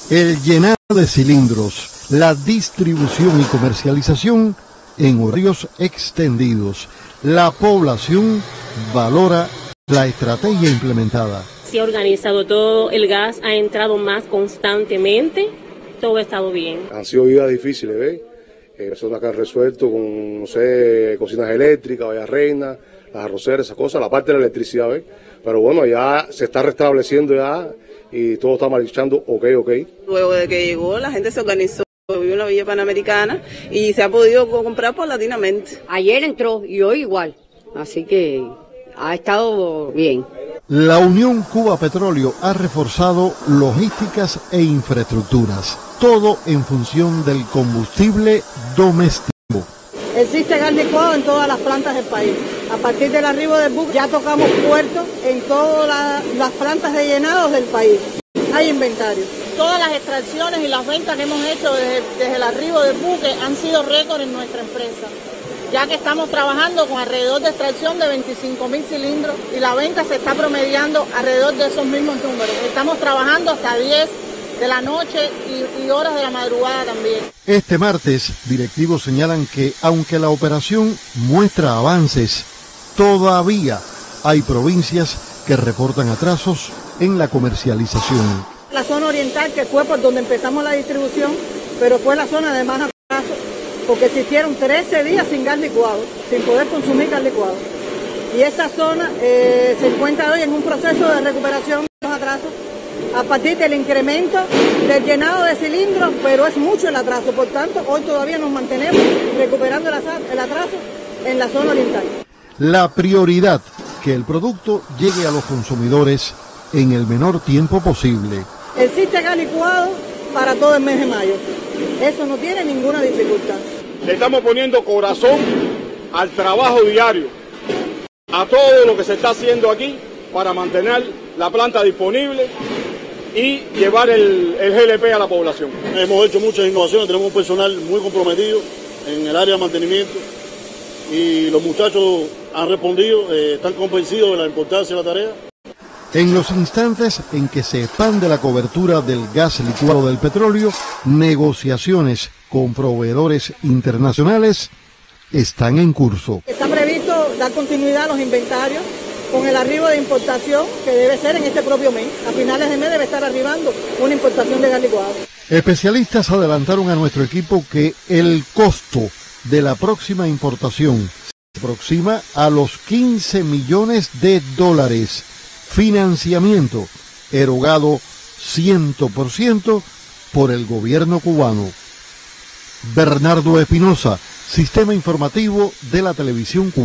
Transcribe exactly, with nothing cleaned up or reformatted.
El llenado de cilindros, la distribución y comercialización en horarios extendidos. La población valora la estrategia implementada. Se ha organizado todo, el gas ha entrado más constantemente, todo ha estado bien. Han sido vidas difíciles, ¿ves? Eh, personas que han resuelto con, no sé, cocinas eléctricas, Valla Reina, las arroceras, esas cosas, la parte de la electricidad, ¿ves? Pero bueno, ya se está restableciendo ya y todo está marchando ok, ok. Luego de que llegó, la gente se organizó, vivió en la Villa Panamericana y se ha podido comprar paulatinamente. Ayer entró y hoy igual, así que ha estado bien. La Unión Cuba Petróleo ha reforzado logísticas e infraestructuras, todo en función del combustible doméstico. Existe gas licuado en todas las plantas del país. A partir del arribo del buque ya tocamos puertos en todas la, las plantas de llenados del país. Hay inventario. Todas las extracciones y las ventas que hemos hecho desde, desde el arribo del buque han sido récord en nuestra empresa, ya que estamos trabajando con alrededor de extracción de veinticinco mil cilindros y la venta se está promediando alrededor de esos mismos números. Estamos trabajando hasta diez de la noche y, y horas de la madrugada también. Este martes, directivos señalan que aunque la operación muestra avances, todavía hay provincias que reportan atrasos en la comercialización. La zona oriental, que fue por donde empezamos la distribución, pero fue la zona de más atraso, porque existieron trece días sin gas licuado, sin poder consumir gas licuado. Y esa zona eh, se encuentra hoy en un proceso de recuperación de los atrasos a partir del incremento del llenado de cilindros, pero es mucho el atraso. Por tanto, hoy todavía nos mantenemos recuperando el atraso en la zona oriental. La prioridad, que el producto llegue a los consumidores en el menor tiempo posible. Existe gas licuado para todo el mes de mayo. Eso no tiene ninguna dificultad. Le estamos poniendo corazón al trabajo diario, a todo lo que se está haciendo aquí para mantener la planta disponible y llevar el, el G L P a la población. Hemos hecho muchas innovaciones, tenemos un personal muy comprometido en el área de mantenimiento y los muchachos han respondido, eh, están convencidos de la importancia de la tarea. En los instantes en que se expande la cobertura del gas licuado del petróleo, negociaciones con proveedores internacionales están en curso. Está previsto dar continuidad a los inventarios con el arribo de importación que debe ser en este propio mes. A finales de mes debe estar arribando una importación de gas licuado. Especialistas adelantaron a nuestro equipo que el costo de la próxima importación se aproxima a los quince millones de dólares. Financiamiento erogado cien por ciento por el gobierno cubano. Bernardo Espinosa, Sistema Informativo de la Televisión Cubana.